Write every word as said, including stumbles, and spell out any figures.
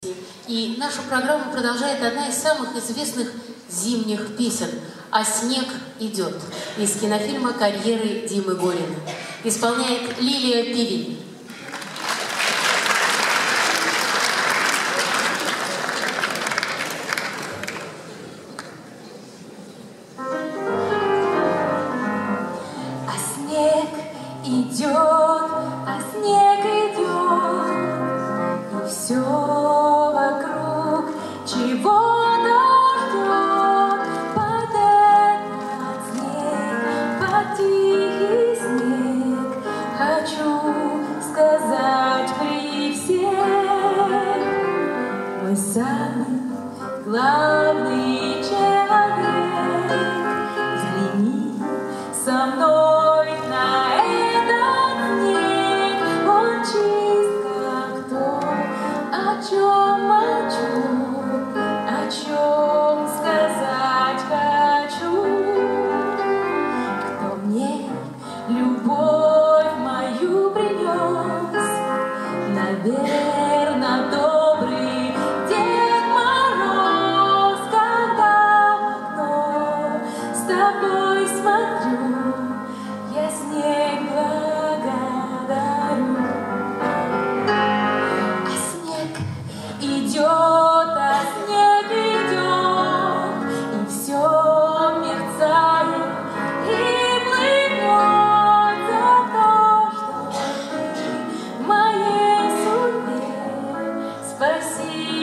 И нашу программу продолжает одна из самых известных зимних песен «А снег идет» из кинофильма «Карьеры Димы Горина». Исполняет Лилия Пивень. А снег идет, а снег идет, и все вокруг чего-то ждет. Под этот снег, под тихий снег, хочу сказать при всех: мой самый главный человек, взгляни со мной на этот снег. Он чист, как то, о чем молчу, о чем сказать хочу. Кто мне любовь мою принес, наверно, добрый Дед Мороз. Когда в окно с тобой смотрю, я снег благодарю. А снег идет, а снег идет, и все мерцает и плывет за то, что ты в моей судьбе. Спасибо.